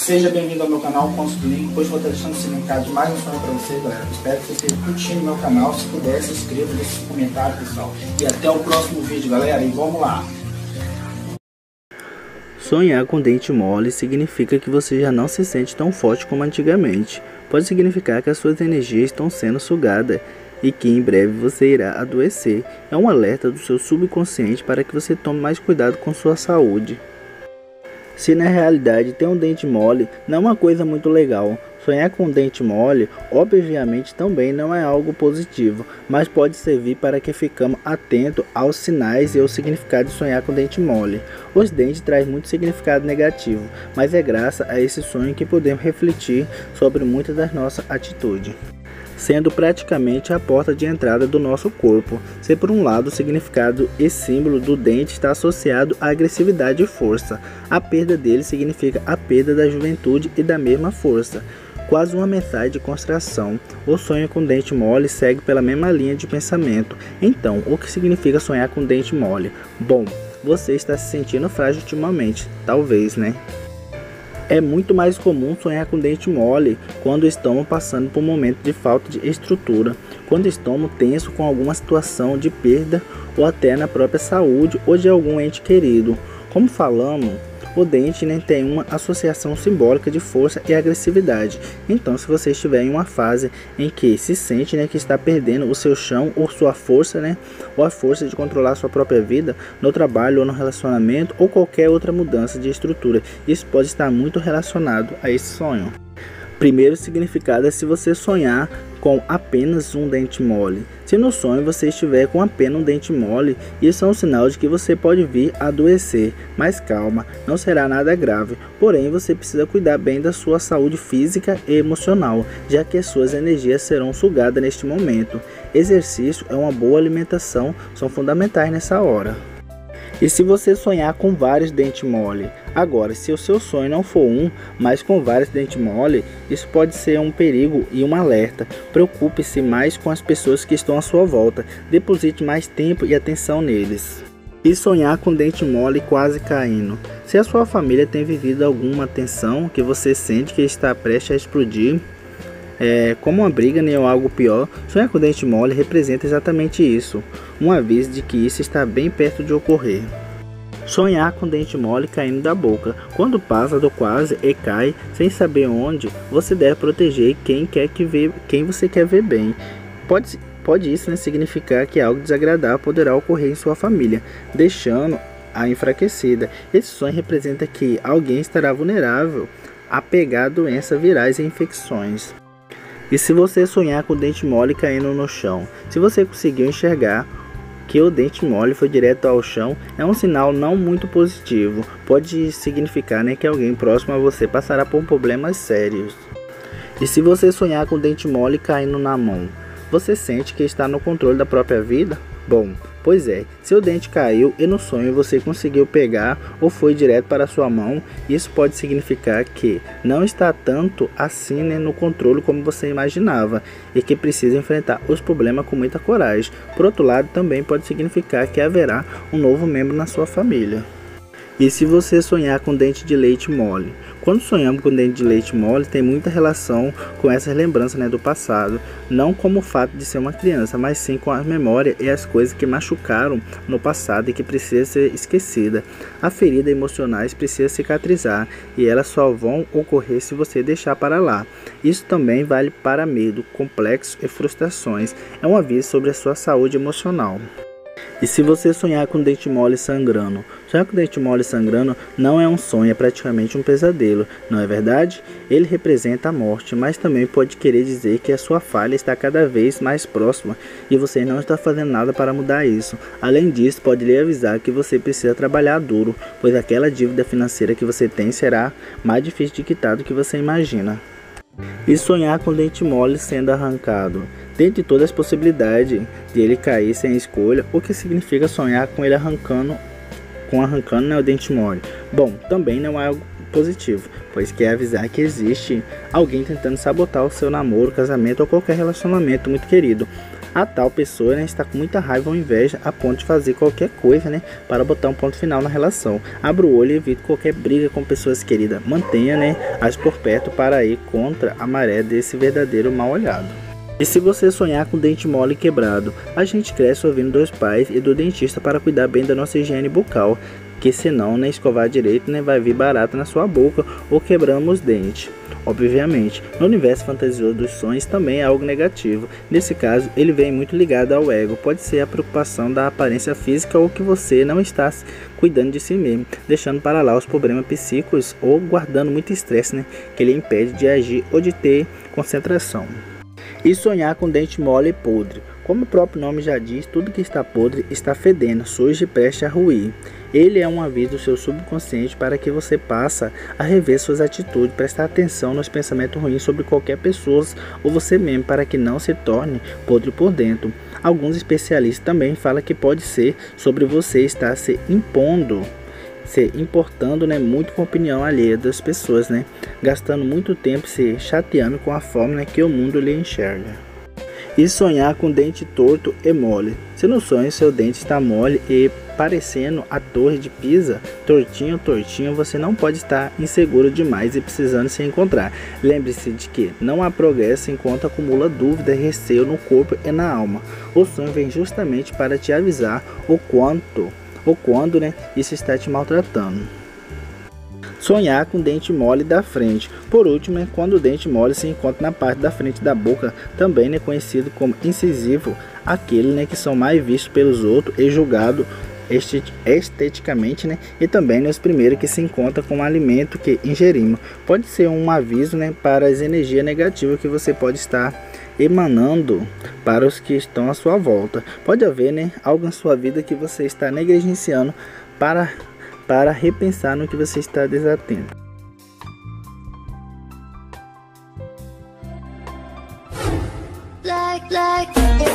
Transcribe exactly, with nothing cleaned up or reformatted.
Seja bem-vindo ao meu canal Contos do Link. Hoje vou estar deixando esse linkado de mais um sonho para vocês, galera. Espero que vocês estejam curtindo meu canal. Se puder, se inscreva, deixe um comentário, pessoal. E até o próximo vídeo, galera. E vamos lá! Sonhar com dente mole significa que você já não se sente tão forte como antigamente. Pode significar que as suas energias estão sendo sugadas e que em breve você irá adoecer. É um alerta do seu subconsciente para que você tome mais cuidado com sua saúde. Se na realidade ter um dente mole não é uma coisa muito legal, sonhar com um dente mole obviamente também não é algo positivo, mas pode servir para que ficamos atentos aos sinais e ao significado de sonhar com dente mole. Os dentes trazem muito significado negativo, mas é graças a esse sonho que podemos refletir sobre muitas das nossas atitudes, sendo praticamente a porta de entrada do nosso corpo. Se por um lado o significado e símbolo do dente está associado à agressividade e força, a perda dele significa a perda da juventude e da mesma força, quase uma mensagem de constração. O sonho com dente mole segue pela mesma linha de pensamento. Então, o que significa sonhar com dente mole? Bom, você está se sentindo frágil ultimamente, talvez, né? É muito mais comum sonhar com dente mole quando estamos passando por um momento de falta de estrutura, quando estamos tensos com alguma situação de perda ou até na própria saúde ou de algum ente querido. Como falamos, o dente, né, tem uma associação simbólica de força e agressividade. Então, se você estiver em uma fase em que se sente, né, que está perdendo o seu chão ou sua força, né, ou a força de controlar a sua própria vida no trabalho ou no relacionamento ou qualquer outra mudança de estrutura, isso pode estar muito relacionado a esse sonho. Primeiro significado é se você sonhar com apenas um dente mole. Se no sonho você estiver com apenas um dente mole, isso é um sinal de que você pode vir a adoecer. Mas calma, não será nada grave. Porém, você precisa cuidar bem da sua saúde física e emocional, já que as suas energias serão sugadas neste momento. Exercício e uma boa alimentação são fundamentais nessa hora. E se você sonhar com vários dentes mole? Agora, se o seu sonho não for um, mas com vários dentes mole, isso pode ser um perigo e um alerta. Preocupe-se mais com as pessoas que estão à sua volta. Deposite mais tempo e atenção neles. E sonhar com dente mole quase caindo. Se a sua família tem vivido alguma tensão que você sente que está prestes a explodir, É, como uma briga, nem ou algo pior, sonhar com dente mole representa exatamente isso, um aviso de que isso está bem perto de ocorrer. Sonhar com dente mole caindo da boca. Quando passa do quase e cai sem saber onde, você deve proteger quem, quer que vê, quem você quer ver bem. Pode, pode isso, né, significar que algo desagradável poderá ocorrer em sua família, deixando-a enfraquecida. Esse sonho representa que alguém estará vulnerável a pegar doenças virais e infecções. E se você sonhar com o dente mole caindo no chão? Se você conseguiu enxergar que o dente mole foi direto ao chão, é um sinal não muito positivo. Pode significar, né, que alguém próximo a você passará por problemas sérios. E se você sonhar com o dente mole caindo na mão? Você sente que está no controle da própria vida? Bom, pois é, seu dente caiu e no sonho você conseguiu pegar ou foi direto para a sua mão, isso pode significar que não está tanto assim, né, no controle como você imaginava e que precisa enfrentar os problemas com muita coragem. Por outro lado, também pode significar que haverá um novo membro na sua família. E se você sonhar com dente de leite mole? Quando sonhamos com dente de leite mole, tem muita relação com essas lembranças, né, do passado. Não como o fato de ser uma criança, mas sim com a memória e as coisas que machucaram no passado e que precisa ser esquecida. A ferida emocionais precisa cicatrizar e elas só vão ocorrer se você deixar para lá. Isso também vale para medo, complexos e frustrações. É um aviso sobre a sua saúde emocional. E se você sonhar com dente mole sangrando? Sonhar com dente mole sangrando não é um sonho, é praticamente um pesadelo, não é verdade? Ele representa a morte, mas também pode querer dizer que a sua falha está cada vez mais próxima e você não está fazendo nada para mudar isso. Além disso, pode lhe avisar que você precisa trabalhar duro, pois aquela dívida financeira que você tem será mais difícil de quitar do que você imagina. E sonhar com dente mole sendo arrancado? Dentre todas as possibilidades de ele cair sem escolha, o que significa sonhar com ele arrancando, com arrancando, né, o dente mole? Bom, também não é algo positivo, pois quer avisar que existe alguém tentando sabotar o seu namoro, casamento ou qualquer relacionamento muito querido. A tal pessoa, né, está com muita raiva ou inveja a ponto de fazer qualquer coisa, né, para botar um ponto final na relação. Abra o olho e evite qualquer briga com pessoas queridas. Mantenha, né, as por perto para ir contra a maré desse verdadeiro mal olhado. E se você sonhar com dente mole e quebrado, a gente cresce ouvindo dos pais e do dentista para cuidar bem da nossa higiene bucal, que senão, né, escovar direito, né, vai vir barata na sua boca ou quebramos os dentes. Obviamente, no universo fantasioso dos sonhos também é algo negativo. Nesse caso, ele vem muito ligado ao ego. Pode ser a preocupação da aparência física ou que você não está cuidando de si mesmo, deixando para lá os problemas psíquicos ou guardando muito estresse, né, que lhe impede de agir ou de ter concentração. E sonhar com dente mole e podre. Como o próprio nome já diz, tudo que está podre está fedendo, sujo e prestes a ruir. Ele é um aviso do seu subconsciente para que você passe a rever suas atitudes, prestar atenção nos pensamentos ruins sobre qualquer pessoa ou você mesmo, para que não se torne podre por dentro. Alguns especialistas também falam que pode ser sobre você estar se impondo, se importando, né, muito com a opinião alheia das pessoas, né, gastando muito tempo se chateando com a forma, né, que o mundo lhe enxerga. E sonhar com dente torto e mole. Se no sonho seu dente está mole e parecendo a torre de Pisa, tortinho, tortinho, você não pode estar inseguro demais e precisando se encontrar. Lembre-se de que não há progresso enquanto acumula dúvida e receio no corpo e na alma. O sonho vem justamente para te avisar o quanto ou quando, né, isso está te maltratando. Sonhar com dente mole da frente. Por último, é quando o dente mole se encontra na parte da frente da boca, também é conhecido como incisivo, aquele, né, que são mais vistos pelos outros e julgado esteticamente, né, e também né, os primeiros que se encontram com o alimento que ingerimos. Pode ser um aviso, né, para as energias negativas que você pode estar emanando para os que estão à sua volta. Pode haver, né, algo na sua vida que você está negligenciando para para repensar no que você está desatento. Like, like.